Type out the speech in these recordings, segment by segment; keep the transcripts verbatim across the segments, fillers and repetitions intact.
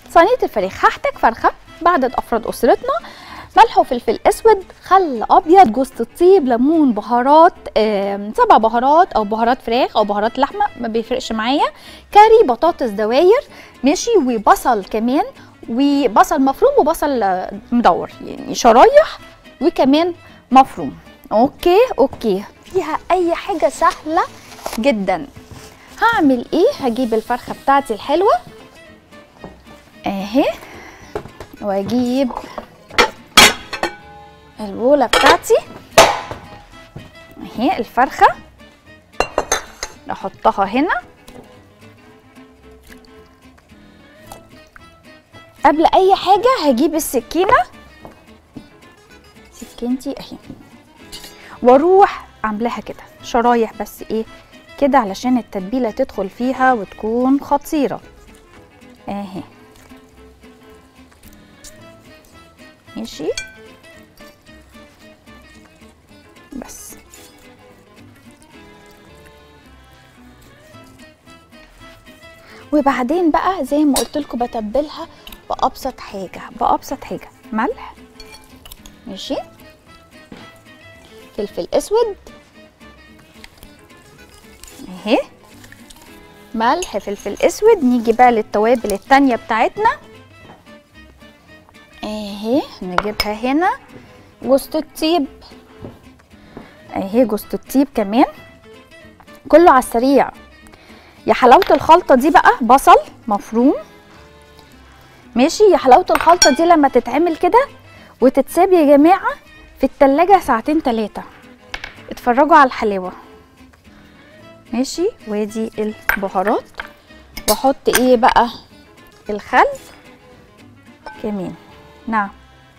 صينيه الفراخ هحتاج فرخه بعدد افراد اسرتنا، ملح وفلفل اسود، خل ابيض، جوز الطيب، ليمون، بهارات سبع بهارات او بهارات فراخ او بهارات لحمه ما بيفرقش معايا، كاري، بطاطس دواير ماشي، وبصل كمان، وبصل مفروم وبصل مدور يعني شرايح، وكمان مفروم. اوكي اوكي فيها اي حاجه سهله جدا. هعمل ايه؟ هجيب الفرخه بتاعتي الحلوه اهي، واجيب البوله بتاعتي اهي، الفرخه احطها هنا. قبل اي حاجه هجيب السكينه، سكينتي اهي، واروح عاملاها كده شرايح بس ايه كده علشان التتبيله تدخل فيها وتكون خطيره اهي ماشي. بس وبعدين بقى زي ما قلت لكم بتبلها بابسط حاجه، بابسط حاجه ملح ماشي، فلفل اسود اهي، ملح فلفل اسود. نيجي بقى للتوابل التانية بتاعتنا اهي، نجيبها هنا، جوز الطيب اهي، جوز الطيب كمان، كله على السريع. يا حلاوه الخلطه دي بقى بصل مفروم ماشي، يا حلاوه الخلطه دي لما تتعمل كده وتتساب يا جماعه في التلاجة ساعتين تلاتة. اتفرجوا على الحلاوه ماشي. وادي البهارات، واحط ايه بقى؟ الخل كمان. نعم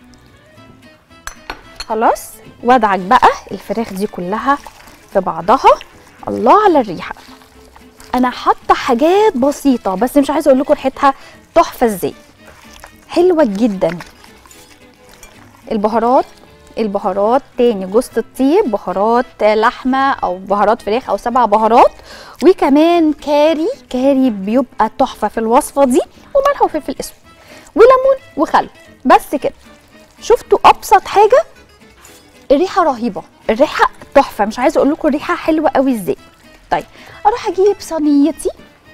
خلاص، وادعك بقى الفراخ دي كلها في بعضها. الله على الريحه، انا حاطه حاجات بسيطه بس مش عايزه اقول لكم ريحتها تحفه ازاي، حلوه جدا. البهارات البهارات تاني، جوز الطيب، بهارات لحمه او بهارات فراخ او سبع بهارات، وكمان كاري، كاري بيبقى تحفه في الوصفه دي، وملح وفلفل اسود وليمون وخل. بس كده، شفتوا ابسط حاجه؟ الريحه رهيبه، الريحه تحفه، مش عايزه اقول لكم الريحه حلوه قوي ازاي. طيب اروح اجيب صينيتي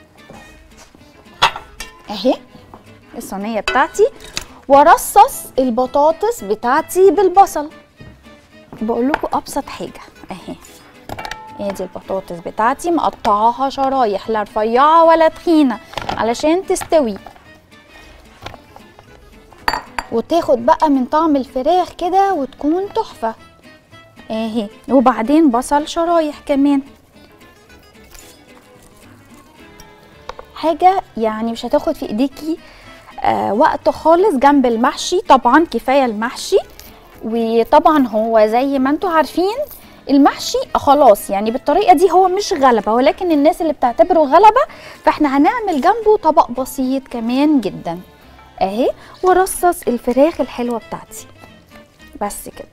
اهي، الصينيه بتاعتي، وارصص البطاطس بتاعتي بالبصل. بقول لكم ابسط حاجه اهي، ادي البطاطس بتاعتي مقطعاها شرايح، لا رفيعه ولا تخينه علشان تستوي وتاخد بقى من طعم الفراخ كده وتكون تحفه اهي. وبعدين بصل شرايح كمان، حاجه يعني مش هتاخد في ايديكي آه وقت خالص جنب المحشي. طبعا كفايه المحشي، وطبعا هو زي ما انتم عارفين المحشي خلاص يعني بالطريقه دي هو مش غلبه، ولكن الناس اللي بتعتبره غلبه فاحنا هنعمل جنبه طبق بسيط كمان جدا اهي. ورصص الفراخ الحلوه بتاعتي بس كده.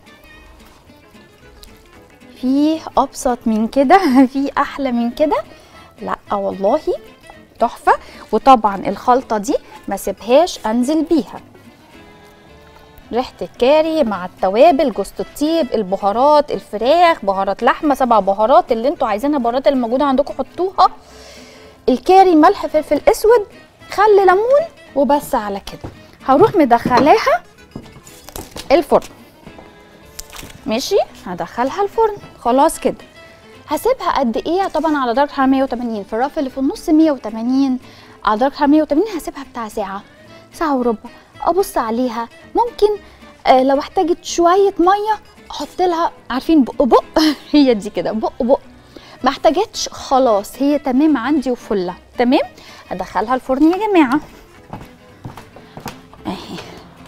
في ابسط من كده؟ في احلى من كده؟ لا والله تحفه. وطبعا الخلطه دي ما سيبهاش انزل بيها، ريحه الكاري مع التوابل، جوز الطيب، البهارات، الفراخ، بهارات لحمه، سبع بهارات اللي انتوا عايزينها، البهارات اللي موجوده عندكم حطوها، الكاري، ملح فلفل اسود، خل ليمون، وبس على كده. هروح مدخلاها الفرن ماشي، هدخلها الفرن خلاص كده. هسيبها قد ايه؟ طبعا على درجه حراره مية وتمانين، في الرف اللي في النص مية وتمانين، على درجه حراره مية وتمانين. هسيبها بتاع ساعه، ساعه وربع، ابص عليها. ممكن آه لو احتاجت شويه ميه احط لها، عارفين بق بق هي دي كده بق بق. ما احتاجتش خلاص هي تمام عندي وفله تمام. هدخلها الفرن يا جماعه اهي.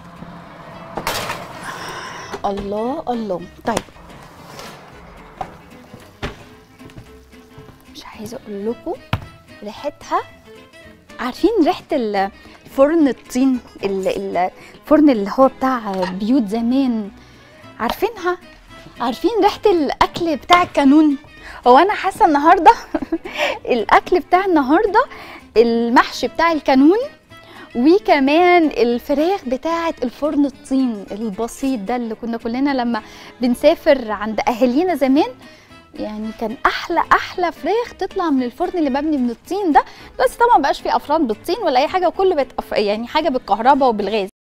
الله الله. طيب مش عايزه اقول لكم ريحتها، عارفين ريحه الفرن الطين، الفرن اللي هو بتاع بيوت زمان، عارفينها؟ عارفين ريحه الاكل بتاع الكانون؟ هو انا حاسه النهارده الاكل بتاع النهارده المحشي بتاع الكانون وكمان الفراخ بتاعه الفرن الطين البسيط ده اللي كنا كلنا لما بنسافر عند اهالينا زمان، يعني كان احلى احلى فراخ تطلع من الفرن اللي مبني من الطين ده. بس طبعا مبقاش فيه افران بالطين ولا اي حاجه، وكله بقت يعني حاجه بالكهرباء وبالغاز.